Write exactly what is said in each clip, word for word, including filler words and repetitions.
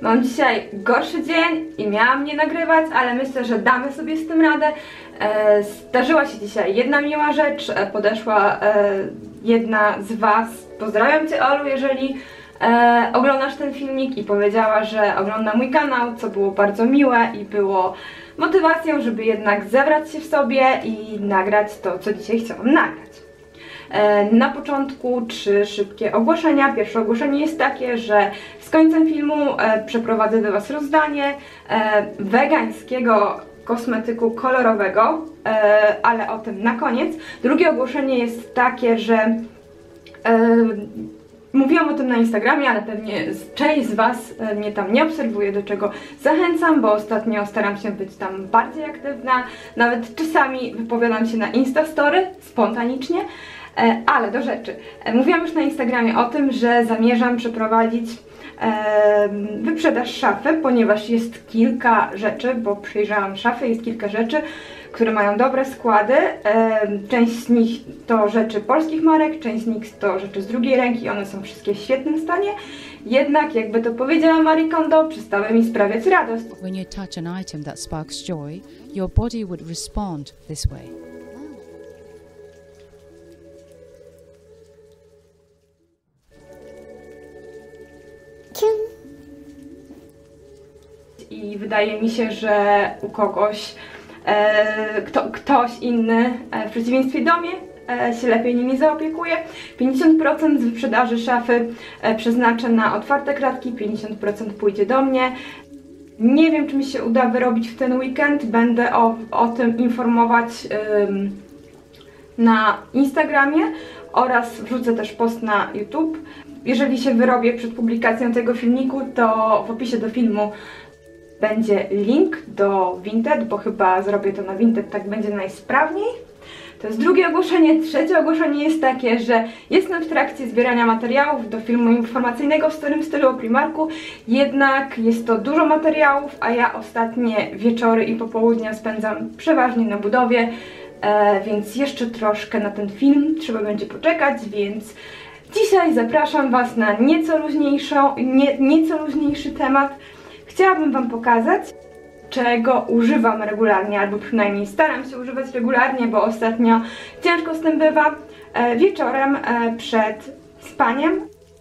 Mam dzisiaj gorszy dzień i miałam nie nagrywać, ale myślę, że damy sobie z tym radę. E, zdarzyła się dzisiaj jedna miła rzecz, e, podeszła e, jedna z Was, pozdrawiam Cię Olu, jeżeli e, oglądasz ten filmik, i powiedziała, że ogląda mój kanał, co było bardzo miłe i było motywacją, żeby jednak zebrać się w sobie i nagrać to, co dzisiaj chciałam nagrać. Na początku trzy szybkie ogłoszenia. Pierwsze ogłoszenie jest takie, że z końcem filmu e, przeprowadzę do Was rozdanie e, wegańskiego kosmetyku kolorowego, e, ale o tym na koniec. Drugie ogłoszenie jest takie, że e, mówiłam o tym na Instagramie, ale pewnie część z Was mnie tam nie obserwuje, do czego zachęcam, bo ostatnio staram się być tam bardziej aktywna. Nawet czasami wypowiadam się na Instastory spontanicznie. Ale do rzeczy. Mówiłam już na Instagramie o tym, że zamierzam przeprowadzić e, wyprzedaż szafy, ponieważ jest kilka rzeczy, bo przyjrzałam szafy, jest kilka rzeczy, które mają dobre składy. E, część z nich to rzeczy polskich marek, część z nich to rzeczy z drugiej ręki, one są wszystkie w świetnym stanie. Jednak, jakby to powiedziała Marie Kondo, przestały mi sprawiać radość. When you touch an item that sparks joy, your body would respond this way. I wydaje mi się, że u kogoś, e, kto, ktoś inny e, w przeciwieństwie do mnie e, się lepiej nimi zaopiekuje. pięćdziesiąt procent z wyprzedaży szafy e, przeznaczę na otwarte kratki, pięćdziesiąt procent pójdzie do mnie. Nie wiem, czy mi się uda wyrobić w ten weekend, będę o, o tym informować ym, na Instagramie oraz wrzucę też post na YouTube. Jeżeli się wyrobię przed publikacją tego filmiku, to w opisie do filmu będzie link do Vinted, bo chyba zrobię to na Vinted, tak będzie najsprawniej. To jest drugie ogłoszenie. Trzecie ogłoszenie jest takie, że jestem w trakcie zbierania materiałów do filmu informacyjnego w starym stylu o Primarku, jednak jest to dużo materiałów, a ja ostatnie wieczory i popołudnia spędzam przeważnie na budowie, e, więc jeszcze troszkę na ten film trzeba będzie poczekać, więc dzisiaj zapraszam Was na nieco luźniejszą, nie, nieco luźniejszy temat. Chciałabym Wam pokazać, czego używam regularnie, albo przynajmniej staram się używać regularnie, bo ostatnio ciężko z tym bywa, e, wieczorem e, przed spaniem.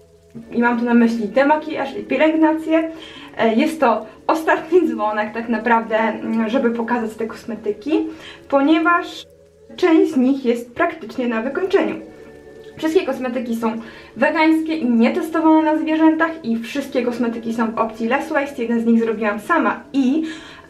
I mam tu na myśli demakijaż i pielęgnację. E, jest to ostatni dzwonek tak naprawdę, żeby pokazać te kosmetyki, ponieważ część z nich jest praktycznie na wykończeniu. Wszystkie kosmetyki są wegańskie i nietestowane na zwierzętach i wszystkie kosmetyki są w opcji less waste, jeden z nich zrobiłam sama i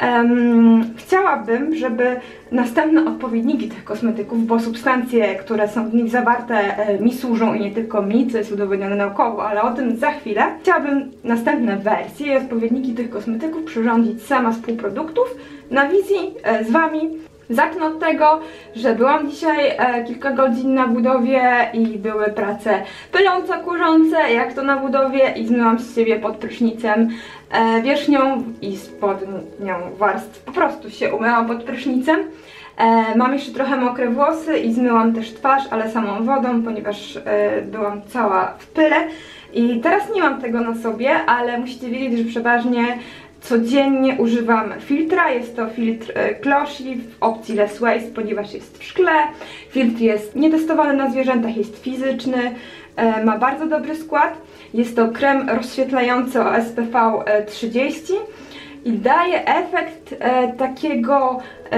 um, chciałabym, żeby następne odpowiedniki tych kosmetyków, bo substancje, które są w nich zawarte, e, mi służą i nie tylko mi, co jest udowodnione naukowo, ale o tym za chwilę. Chciałabym następne wersje i odpowiedniki tych kosmetyków przyrządzić sama z półproduktów na wizji e, z Wami. Zacznę od tego, że byłam dzisiaj e, kilka godzin na budowie i były prace pyląco-kurzące, jak to na budowie, i zmyłam z siebie pod prysznicem e, wierzchnią i spodnią warstw. Po prostu się umyłam pod prysznicem. E, mam jeszcze trochę mokre włosy i zmyłam też twarz, ale samą wodą, ponieważ e, byłam cała w pyle. I teraz nie mam tego na sobie, ale musicie wiedzieć, że przeważnie codziennie używam filtra. Jest to filtr Closhi w opcji less waste, ponieważ jest w szkle. Filtr jest nietestowany na zwierzętach, jest fizyczny, e, ma bardzo dobry skład. Jest to krem rozświetlający o S P V trzydzieści i daje efekt e, takiego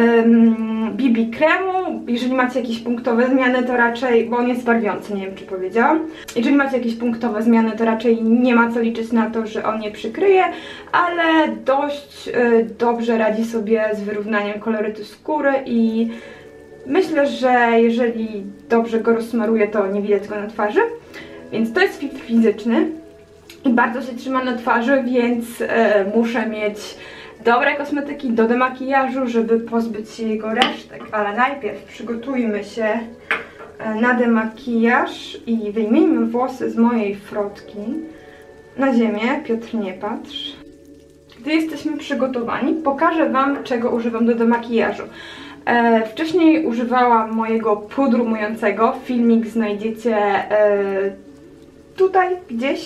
B B kremu. Jeżeli macie jakieś punktowe zmiany, to raczej, bo on jest barwiący, nie wiem czy powiedziałam. Jeżeli macie jakieś punktowe zmiany, to raczej nie ma co liczyć na to, że on je przykryje, ale dość e, dobrze radzi sobie z wyrównaniem kolorytu skóry i myślę, że jeżeli dobrze go rozsmaruję, to nie widać go na twarzy. Więc to jest filtr fizyczny i bardzo się trzyma na twarzy, więc e, muszę mieć dobre kosmetyki do demakijażu, żeby pozbyć się jego resztek. Ale najpierw przygotujmy się na demakijaż i wyjmijmy włosy z mojej frotki na ziemię. Piotr, nie patrz. Gdy jesteśmy przygotowani, pokażę Wam, czego używam do demakijażu. E, wcześniej używałam mojego pudru myjącego. Filmik znajdziecie e, tutaj gdzieś.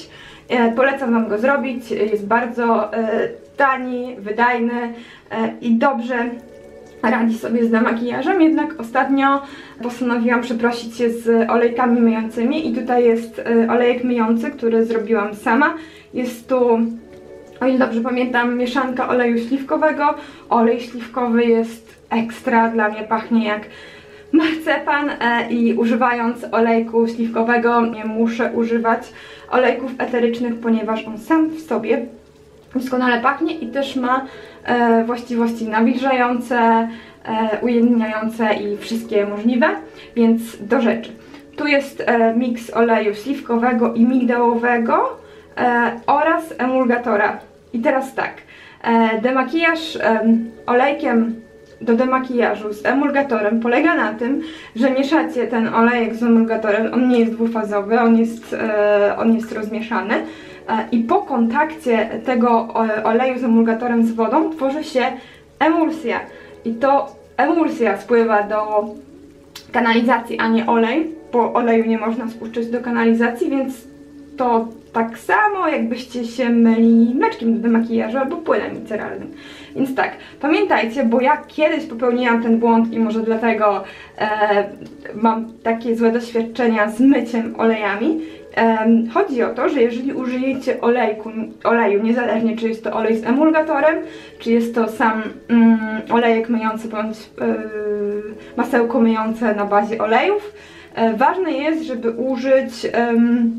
E, polecam Wam go zrobić, jest bardzo e, tani, wydajny e, i dobrze radzi sobie z demakijażem, jednak ostatnio postanowiłam przeprosić się z olejkami myjącymi i tutaj jest e, olejek myjący, który zrobiłam sama. Jest tu, o ile dobrze pamiętam, mieszanka oleju śliwkowego. Olej śliwkowy jest ekstra, dla mnie pachnie jak marcepan e, i używając olejku śliwkowego nie muszę używać olejków eterycznych, ponieważ on sam w sobie doskonale pachnie i też ma e, właściwości nawilżające, e, ujędrniające i wszystkie możliwe, więc do rzeczy. Tu jest e, miks oleju śliwkowego i migdałowego e, oraz emulgatora. I teraz tak, e, demakijaż e, olejkiem do demakijażu z emulgatorem polega na tym, że mieszacie ten olejek z emulgatorem, on nie jest dwufazowy, on jest, e, on jest rozmieszany e, i po kontakcie tego oleju z emulgatorem z wodą tworzy się emulsja i to emulsja spływa do kanalizacji, a nie olej, bo oleju nie można spuszczać do kanalizacji, więc to tak samo jakbyście się myli mleczkiem do demakijażu albo płynem miceralnym. Więc tak, pamiętajcie, bo ja kiedyś popełniłam ten błąd i może dlatego e, mam takie złe doświadczenia z myciem olejami. E, chodzi o to, że jeżeli użyjecie olejku, oleju, niezależnie czy jest to olej z emulgatorem, czy jest to sam mm, olejek myjący bądź e, masełko myjące na bazie olejów, e, ważne jest, żeby użyć e,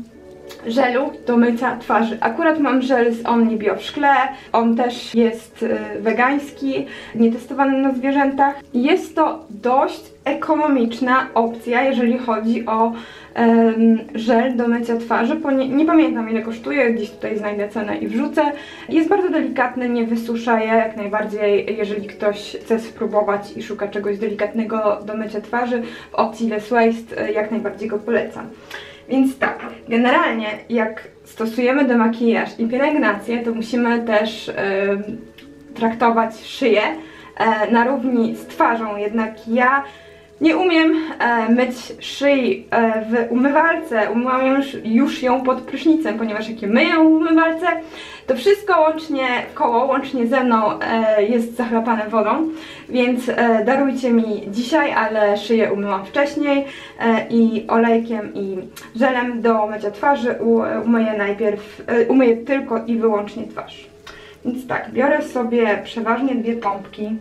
żelu do mycia twarzy. Akurat mam żel z Omnibio w szkle, on też jest y, wegański, nietestowany na zwierzętach. Jest to dość ekonomiczna opcja, jeżeli chodzi o um, żel do mycia twarzy, bo nie, nie pamiętam ile kosztuje, gdzieś tutaj znajdę cenę i wrzucę. Jest bardzo delikatny, nie wysusza je, jak najbardziej, jeżeli ktoś chce spróbować i szuka czegoś delikatnego do mycia twarzy, w opcji Less Waste jak najbardziej go polecam. Więc tak, generalnie jak stosujemy demakijaż i pielęgnację, to musimy też yy, traktować szyję yy, na równi z twarzą, jednak ja nie umiem e, myć szyi e, w umywalce, umyłam już, już ją pod prysznicem, ponieważ jak je myję w umywalce, to wszystko łącznie w koło, łącznie ze mną e, jest zachlapane wodą, więc e, darujcie mi dzisiaj, ale szyję umyłam wcześniej e, i olejkiem i żelem do mycia twarzy u, umyję najpierw, e, umyję tylko i wyłącznie twarz. Więc tak, biorę sobie przeważnie dwie pompki.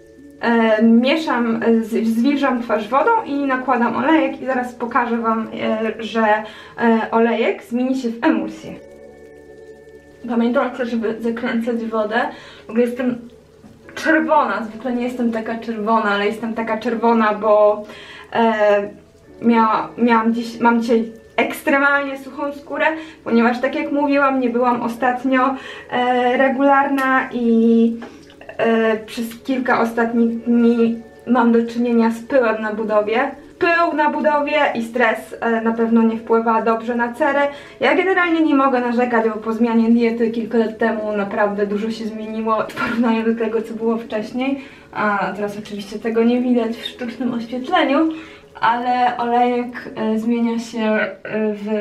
E, mieszam, z, zwilżam twarz wodą i nakładam olejek i zaraz pokażę Wam, e, że e, olejek zmieni się w emulsję. Pamiętajcie, żeby zakręcać wodę. W ogóle jestem czerwona, zwykle nie jestem taka czerwona, ale jestem taka czerwona, bo e, miała, miałam dziś, mam dzisiaj ekstremalnie suchą skórę, ponieważ tak jak mówiłam, nie byłam ostatnio e, regularna i przez kilka ostatnich dni mam do czynienia z pyłem na budowie. Pył na budowie i stres na pewno nie wpływa dobrze na cerę. Ja generalnie nie mogę narzekać, bo po zmianie diety kilka lat temu naprawdę dużo się zmieniło w porównaniu do tego, co było wcześniej. A teraz oczywiście tego nie widać w sztucznym oświetleniu, ale olejek zmienia się w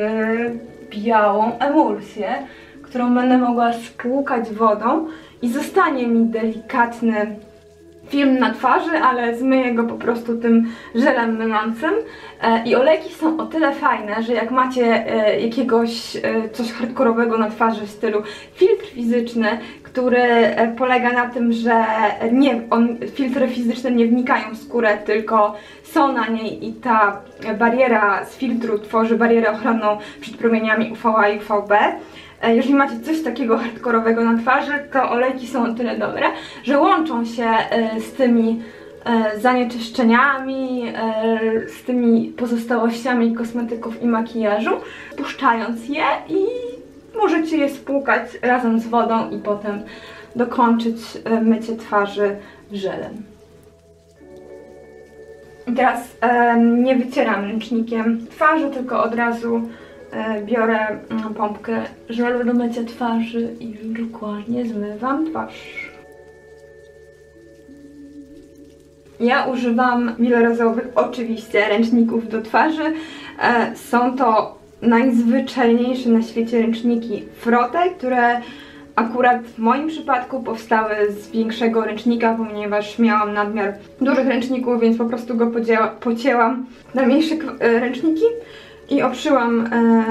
białą emulsję, którą będę mogła spłukać wodą i zostanie mi delikatny film na twarzy, ale zmyję go po prostu tym żelem myjącym. E, I olejki są o tyle fajne, że jak macie e, jakiegoś e, coś hardkorowego na twarzy w stylu filtr fizyczny, który e, polega na tym, że nie, on, filtry fizyczne nie wnikają w skórę, tylko są na niej i ta bariera z filtru tworzy barierę ochronną przed promieniami U V A i U V B. Jeżeli macie coś takiego hardkorowego na twarzy, to olejki są o tyle dobre, że łączą się z tymi zanieczyszczeniami, z tymi pozostałościami kosmetyków i makijażu, puszczając je i możecie je spłukać razem z wodą i potem dokończyć mycie twarzy żelem. I teraz nie wycieram ręcznikiem twarzy, tylko od razu biorę pompkę żelu do mycia twarzy i dokładnie zmywam twarz. Ja używam wielorazowych oczywiście ręczników do twarzy. Są to najzwyczajniejsze na świecie ręczniki Frotte, które akurat w moim przypadku powstały z większego ręcznika, ponieważ miałam nadmiar dużych ręczników, więc po prostu go podzięła, pocięłam na mniejsze ręczniki i obszyłam e,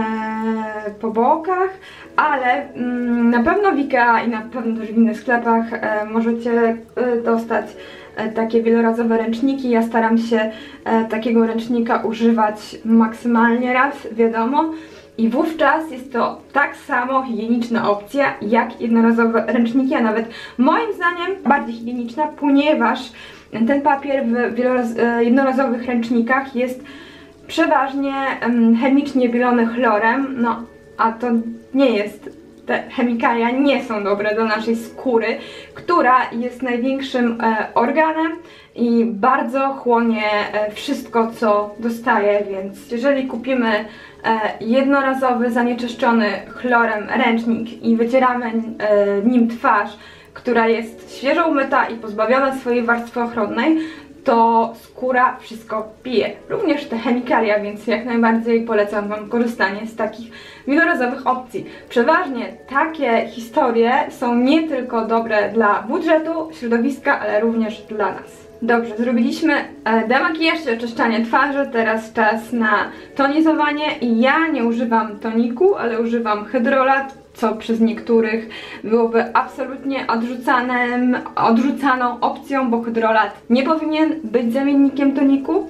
po bokach, ale mm, na pewno w Ikea i na pewno też w innych sklepach e, możecie e, dostać e, takie wielorazowe ręczniki. Ja staram się e, takiego ręcznika używać maksymalnie raz, wiadomo. I wówczas jest to tak samo higieniczna opcja jak jednorazowe ręczniki, a nawet moim zdaniem bardziej higieniczna, ponieważ ten papier w wieloraz jednorazowych ręcznikach jest przeważnie um, chemicznie bielony chlorem, no a to nie jest, te chemikalia nie są dobre dla naszej skóry, która jest największym e, organem i bardzo chłonie e, wszystko, co dostaje, więc jeżeli kupimy e, jednorazowy, zanieczyszczony chlorem ręcznik i wycieramy e, nim twarz, która jest świeżo umyta i pozbawiona swojej warstwy ochronnej, to skóra wszystko pije, również te chemikalia, więc jak najbardziej polecam Wam korzystanie z takich wielorazowych opcji. Przeważnie takie historie są nie tylko dobre dla budżetu, środowiska, ale również dla nas. Dobrze, zrobiliśmy demakijaż i oczyszczanie twarzy, teraz czas na tonizowanie i ja nie używam toniku, ale używam hydrolat, co przez niektórych byłoby absolutnie odrzucanym, odrzucaną opcją, bo hydrolat nie powinien być zamiennikiem toniku.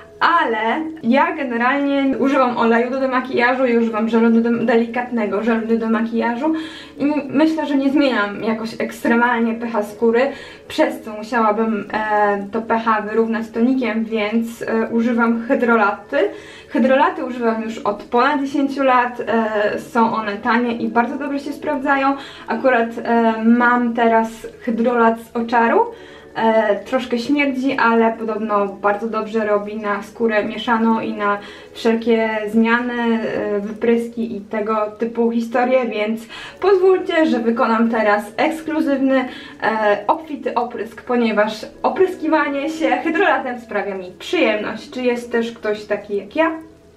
Ale ja generalnie używam oleju do demakijażu i używam żelu do delikatnego żelu do demakijażu i myślę, że nie zmieniam jakoś ekstremalnie pH skóry, przez co musiałabym e, to pH wyrównać tonikiem, więc e, używam hydrolaty. Hydrolaty używam już od ponad dziesięciu lat, e, są one tanie i bardzo dobrze się sprawdzają. Akurat e, mam teraz hydrolat z Oczaru. E, troszkę śmierdzi, ale podobno bardzo dobrze robi na skórę mieszaną i na wszelkie zmiany, e, wypryski i tego typu historie, więc pozwólcie, że wykonam teraz ekskluzywny, e, obfity oprysk, ponieważ opryskiwanie się hydrolatem sprawia mi przyjemność. Czy jest też ktoś taki jak ja?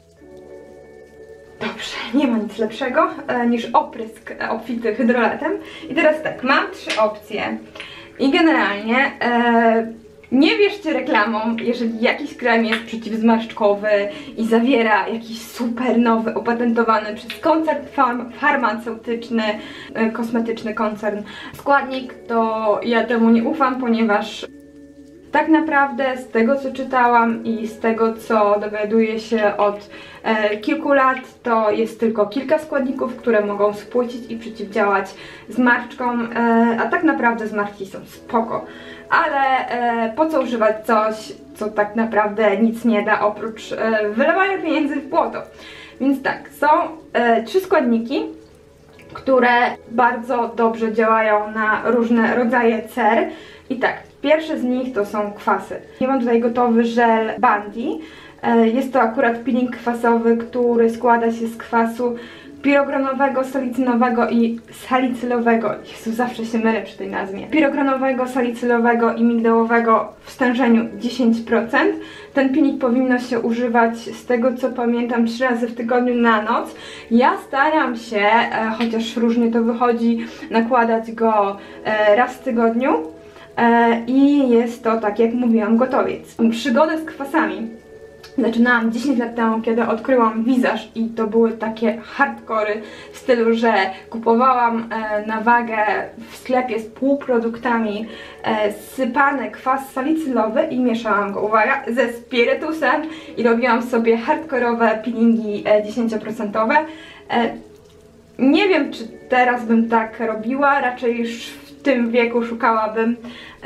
Dobrze, nie ma nic lepszego e, niż oprysk e, obfity hydrolatem. I teraz tak, mam trzy opcje. I generalnie e, nie wierzcie reklamom, jeżeli jakiś krem jest przeciwzmarszczkowy i zawiera jakiś super nowy, opatentowany przez koncern farm, farmaceutyczny, e, kosmetyczny koncern składnik, to ja temu nie ufam, ponieważ tak naprawdę z tego, co czytałam i z tego, co dowiaduję się od e, kilku lat, to jest tylko kilka składników, które mogą spłycić i przeciwdziałać zmarszczkom, e, a tak naprawdę zmarszczki są spoko. Ale e, po co używać coś, co tak naprawdę nic nie da, oprócz e, wylewania pieniędzy w błoto? Więc tak, są e, trzy składniki, które bardzo dobrze działają na różne rodzaje cer. I tak, pierwsze z nich to są kwasy. Ja mam tutaj gotowy żel Bandy. Jest to akurat peeling kwasowy, który składa się z kwasu pirogranowego, salicynowego i salicylowego. Jezu, zawsze się mylę przy tej nazwie. Pirogranowego, salicylowego i migdałowego w stężeniu dziesięć procent. Ten peeling powinno się używać, z tego co pamiętam, trzy razy w tygodniu na noc. Ja staram się, e, chociaż różnie to wychodzi, nakładać go e, raz w tygodniu. E, I jest to, tak jak mówiłam, gotowiec. Przygodę z kwasami zaczynałam dziesięć lat temu, kiedy odkryłam wizaż i to były takie hardkory w stylu, że kupowałam e, na wagę w sklepie z półproduktami e, sypany kwas salicylowy i mieszałam go, uwaga, ze spirytusem i robiłam sobie hardkorowe peelingi e, dziesięcioprocentowe. E, nie wiem, czy teraz bym tak robiła, raczej już w tym wieku szukałabym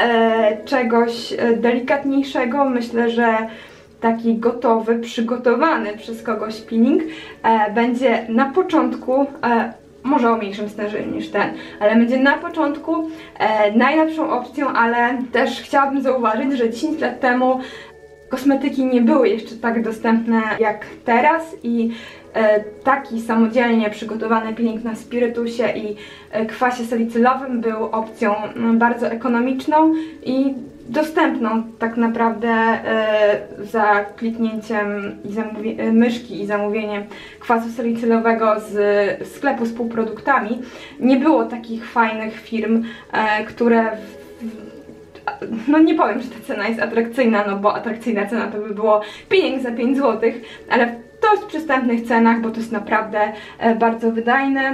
e, czegoś delikatniejszego. Myślę, że taki gotowy, przygotowany przez kogoś peeling e, będzie na początku, e, może o mniejszym stężeniu niż ten, ale będzie na początku e, najlepszą opcją, ale też chciałabym zauważyć, że dziesięć lat temu kosmetyki nie były jeszcze tak dostępne jak teraz i e, taki samodzielnie przygotowany peeling na spirytusie i e, kwasie salicylowym był opcją m, bardzo ekonomiczną i dostępną tak naprawdę e, za kliknięciem i zamówie, myszki i zamówieniem kwasu salicylowego z sklepu z półproduktami. Nie było takich fajnych firm, e, które w, no nie powiem, że ta cena jest atrakcyjna, no bo atrakcyjna cena to by było pieniądz za pięć złotych, ale w dość przystępnych cenach, bo to jest naprawdę e, bardzo wydajne.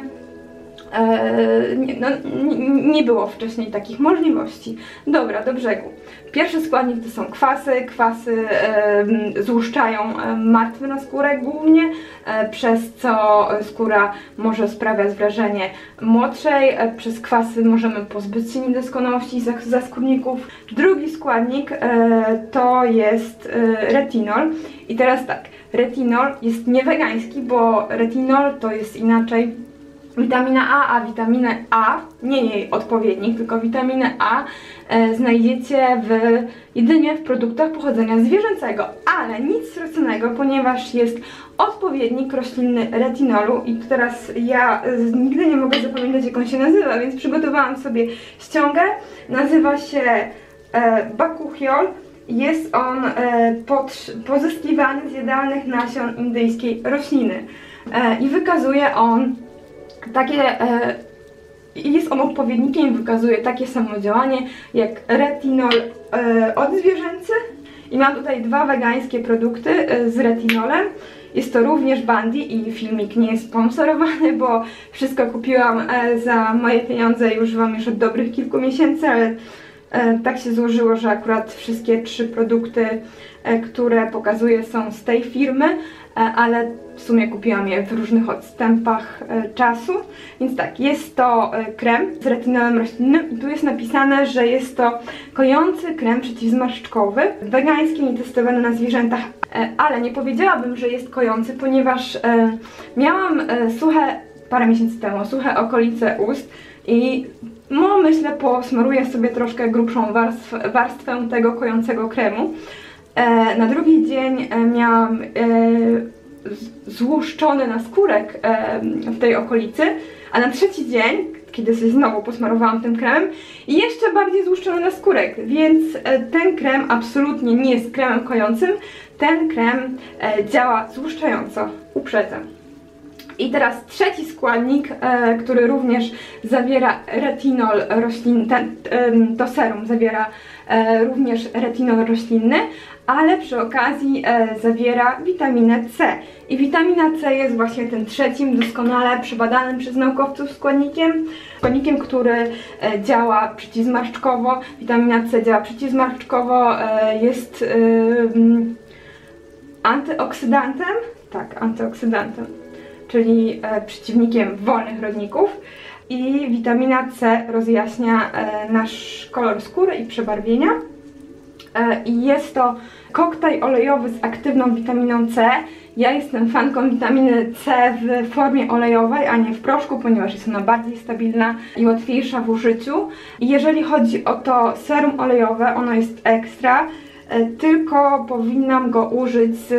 Eee, nie, no, nie, nie było wcześniej takich możliwości. Dobra, do brzegu. Pierwszy składnik to są kwasy. Kwasy e, złuszczają e, martwy naskórek głównie, e, przez co skóra może sprawiać wrażenie młodszej. E, przez kwasy możemy pozbyć się niedoskonałości zaskórników. Drugi składnik e, to jest e, retinol. I teraz tak, retinol jest niewegański, bo retinol to jest inaczej witamina A, a witaminę A, nie jej odpowiednik, tylko witaminę A e, znajdziecie w, jedynie w produktach pochodzenia zwierzęcego, ale nic straconego, ponieważ jest odpowiednik roślinny retinolu i teraz ja e, nigdy nie mogę zapamiętać, jak on się nazywa, więc przygotowałam sobie ściągę. Nazywa się e, bakuchiol. Jest on e, pod, pozyskiwany z jadalnych nasion indyjskiej rośliny e, i wykazuje on takie, e, jest on odpowiednikiem i wykazuje takie samo działanie jak retinol e, odzwierzęcy. I mam tutaj dwa wegańskie produkty e, z retinolem. Jest to również Bundy i filmik nie jest sponsorowany, bo wszystko kupiłam e, za moje pieniądze i używam już od dobrych kilku miesięcy, ale e, tak się złożyło, że akurat wszystkie trzy produkty, e, które pokazuję, są z tej firmy, e, ale w sumie kupiłam je w różnych odstępach e, czasu. Więc tak, jest to e, krem z retinolem roślinnym i tu jest napisane, że jest to kojący krem przeciwzmarszczkowy, wegański, nietestowany na zwierzętach, e, ale nie powiedziałabym, że jest kojący, ponieważ e, miałam e, suche, parę miesięcy temu, suche okolice ust i no myślę, posmaruję sobie troszkę grubszą warstwę, warstwę tego kojącego kremu. E, na drugi dzień e, miałam e, złuszczony naskórek e, w tej okolicy, a na trzeci dzień, kiedy sobie znowu posmarowałam tym kremem, jeszcze bardziej złuszczony naskórek, więc e, ten krem absolutnie nie jest kremem kojącym, ten krem e, działa złuszczająco, uprzedzam. I teraz trzeci składnik, e, który również zawiera retinol roślinny, ten, e, to serum zawiera e, również retinol roślinny, ale przy okazji e, zawiera witaminę C. I witamina C jest właśnie tym trzecim doskonale przebadanym przez naukowców składnikiem, składnikiem, który e, działa przeciwzmarszczkowo. Witamina C działa przeciwzmarszczkowo, e, jest e, antyoksydantem, tak, antyoksydantem, czyli e, przeciwnikiem wolnych rodników, i witamina C rozjaśnia e, nasz kolor skóry i przebarwienia. E, I jest to koktajl olejowy z aktywną witaminą C. Ja jestem fanką witaminy C w formie olejowej, a nie w proszku, ponieważ jest ona bardziej stabilna i łatwiejsza w użyciu. I jeżeli chodzi o to serum olejowe, ono jest ekstra, e, tylko powinnam go użyć z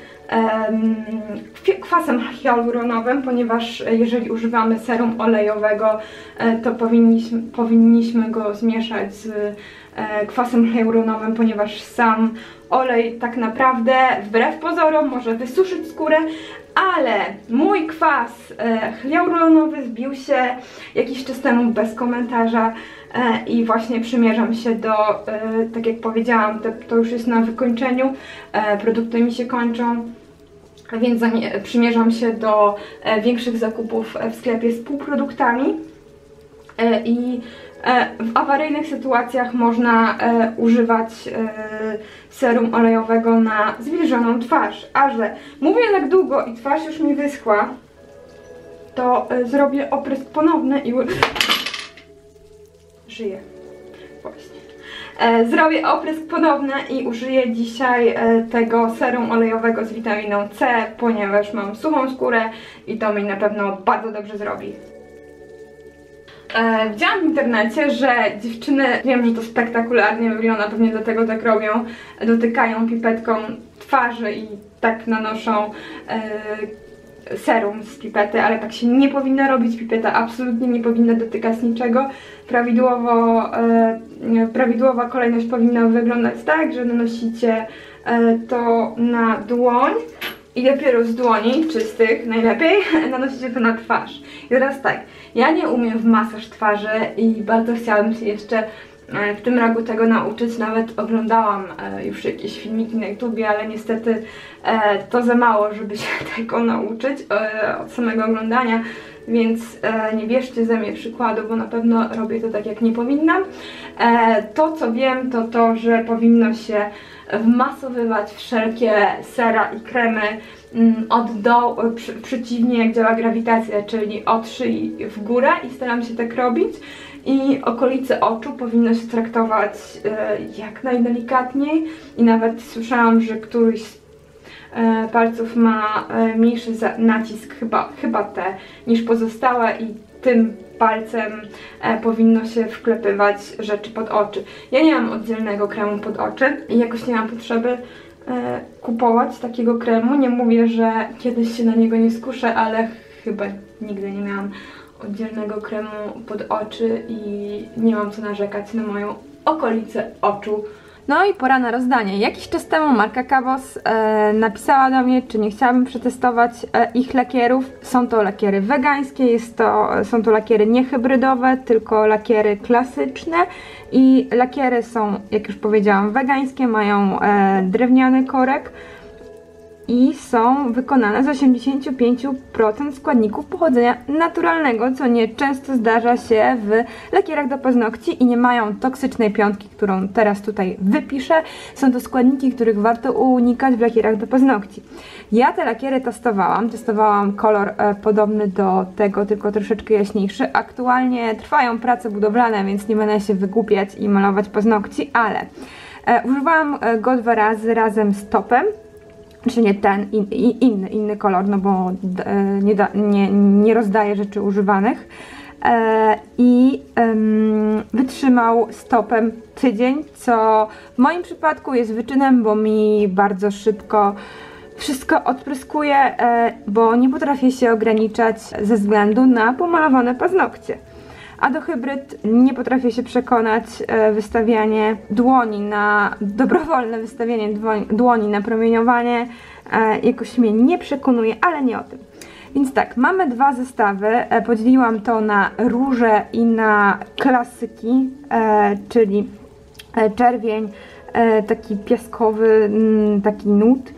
kwasem hialuronowym, ponieważ jeżeli używamy serum olejowego, to powinniśmy, powinniśmy go zmieszać z kwasem hialuronowym, ponieważ sam olej tak naprawdę wbrew pozorom może wysuszyć skórę, ale mój kwas hialuronowy zbił się jakiś czas temu bez komentarza i właśnie przymierzam się do, tak jak powiedziałam, to, to już jest na wykończeniu, produkty mi się kończą, więc przymierzam się do e, większych zakupów w sklepie z półproduktami e, i e, w awaryjnych sytuacjach można e, używać e, serum olejowego na zwilżoną twarz. A że mówię tak długo i twarz już mi wyschła, to e, zrobię oprysk ponowny i żyję. Właśnie. Zrobię oprysk ponowny i użyję dzisiaj tego serum olejowego z witaminą C, ponieważ mam suchą skórę i to mi na pewno bardzo dobrze zrobi. Widziałam w internecie, że dziewczyny, wiem, że to spektakularnie wygląda, pewnie dlatego tak robią, dotykają pipetką twarzy i tak nanoszą serum z pipety, ale tak się nie powinno robić. Pipeta absolutnie nie powinna dotykać niczego. Prawidłowo, e, prawidłowa kolejność powinna wyglądać tak, że nanosicie e, to na dłoń i dopiero z dłoni czystych najlepiej nanosicie to na twarz. I teraz tak, ja nie umiem w masaż twarzy i bardzo chciałabym się jeszcze w tym roku tego nauczyć. Nawet oglądałam już jakieś filmiki na YouTubie, ale niestety to za mało, żeby się tego nauczyć od samego oglądania, więc nie bierzcie ze mnie przykładu, bo na pewno robię to tak, jak nie powinnam. To, co wiem, to to, że powinno się wmasowywać wszelkie sera i kremy od dołu, przy, przeciwnie jak działa grawitacja, czyli od szyi w górę, i staram się tak robić. I okolice oczu powinno się traktować e, jak najdelikatniej, i nawet słyszałam, że któryś z e, palców ma e, mniejszy za, nacisk, chyba, chyba te, niż pozostałe, i tym palcem e, powinno się wklepywać rzeczy pod oczy. Ja nie mam oddzielnego kremu pod oczy i jakoś nie mam potrzeby e, kupować takiego kremu. Nie mówię, że kiedyś się na niego nie skuszę, ale chyba nigdy nie miałam oddzielnego kremu pod oczy i nie mam co narzekać na moją okolicę oczu. No i pora na rozdanie. Jakiś czas temu marka Cabos e, napisała do mnie, czy nie chciałabym przetestować e, ich lakierów. Są to lakiery wegańskie, jest to, są to lakiery nie hybrydowe, tylko lakiery klasyczne, i lakiery są, jak już powiedziałam, wegańskie, mają e, drewniany korek i są wykonane z osiemdziesięciu pięciu procent składników pochodzenia naturalnego, co nie często zdarza się w lakierach do paznokci, i nie mają toksycznej piątki, którą teraz tutaj wypiszę. Są to składniki, których warto unikać w lakierach do paznokci. Ja te lakiery testowałam, testowałam kolor e, podobny do tego, tylko troszeczkę jaśniejszy. Aktualnie trwają prace budowlane, więc nie będę się wygłupiać i malować paznokci, ale e, używałam go dwa razy razem z topem. Czy nie ten, in, inny, inny kolor, no bo e, nie, da, nie, nie rozdaje rzeczy używanych. E, I e, wytrzymał stopem tydzień, co w moim przypadku jest wyczynem, bo mi bardzo szybko wszystko odpryskuje, e, bo nie potrafię się ograniczać ze względu na pomalowane paznokcie. A do hybryd nie potrafię się przekonać. Wystawianie dłoni na, dobrowolne wystawianie dłoni na promieniowanie jakoś mnie nie przekonuje, ale nie o tym. Więc tak, mamy dwa zestawy, podzieliłam to na róże i na klasyki, czyli czerwień, taki piaskowy, taki nut,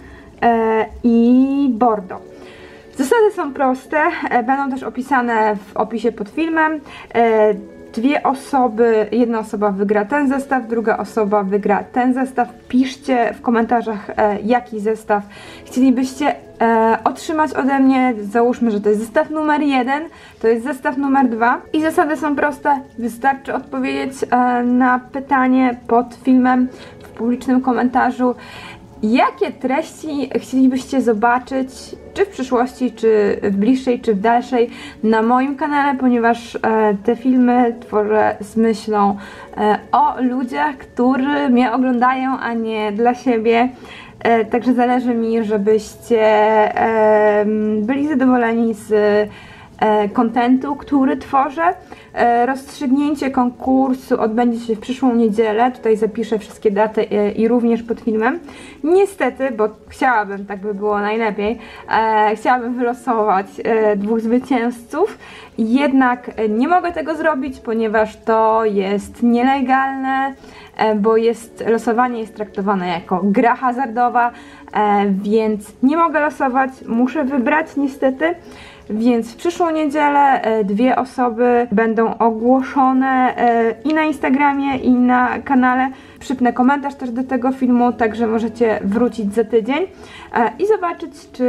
i bordeaux. Zasady są proste, będą też opisane w opisie pod filmem. Dwie osoby, jedna osoba wygra ten zestaw, druga osoba wygra ten zestaw. Piszcie w komentarzach, jaki zestaw chcielibyście otrzymać ode mnie. Załóżmy, że to jest zestaw numer jeden, to jest zestaw numer dwa. I zasady są proste, wystarczy odpowiedzieć na pytanie pod filmem w publicznym komentarzu. Jakie treści chcielibyście zobaczyć, czy w przyszłości, czy w bliższej, czy w dalszej, na moim kanale, ponieważ e, te filmy tworzę z myślą e, o ludziach, którzy mnie oglądają, a nie dla siebie. E, także zależy mi, żebyście e, byli zadowoleni z kontentu, który tworzę. Rozstrzygnięcie konkursu odbędzie się w przyszłą niedzielę. Tutaj zapiszę wszystkie daty i również pod filmem. Niestety, bo chciałabym, tak by było najlepiej, chciałabym wylosować dwóch zwycięzców. Jednak nie mogę tego zrobić, ponieważ to jest nielegalne, bo jest, losowanie jest traktowane jako gra hazardowa, więc nie mogę losować, muszę wybrać niestety. Więc w przyszłą niedzielę dwie osoby będą ogłoszone i na Instagramie, i na kanale. Przypnę komentarz też do tego filmu, także możecie wrócić za tydzień i zobaczyć, czy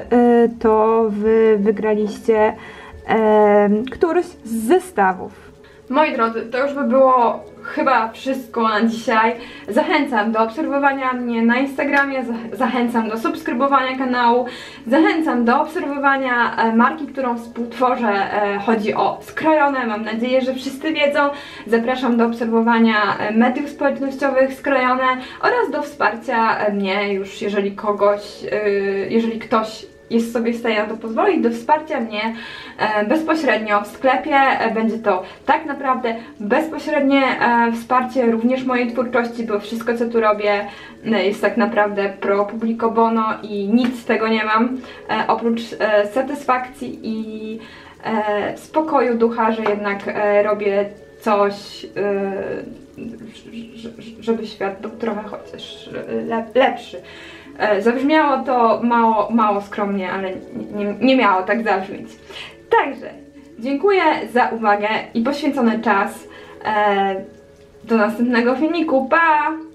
to wy wygraliście któryś z zestawów. Moi drodzy, to już by było chyba wszystko na dzisiaj. Zachęcam do obserwowania mnie na Instagramie, zachęcam do subskrybowania kanału, zachęcam do obserwowania marki, którą współtworzę. Chodzi o Skrojone, mam nadzieję, że wszyscy wiedzą. Zapraszam do obserwowania mediów społecznościowych Skrojone oraz do wsparcia mnie już, jeżeli kogoś, jeżeli ktoś jest sobie w stanie na to pozwolić, do wsparcia mnie e, bezpośrednio w sklepie. E, będzie to tak naprawdę bezpośrednie e, wsparcie również mojej twórczości, bo wszystko co tu robię e, jest tak naprawdę pro publico bono i nic z tego nie mam, e, oprócz e, satysfakcji i e, spokoju ducha, że jednak e, robię coś, e, żeby świat był trochę chociaż le, lepszy. Zabrzmiało to mało, mało skromnie, ale nie, nie miało tak zabrzmieć. Także dziękuję za uwagę i poświęcony czas. Do następnego filmiku. Pa!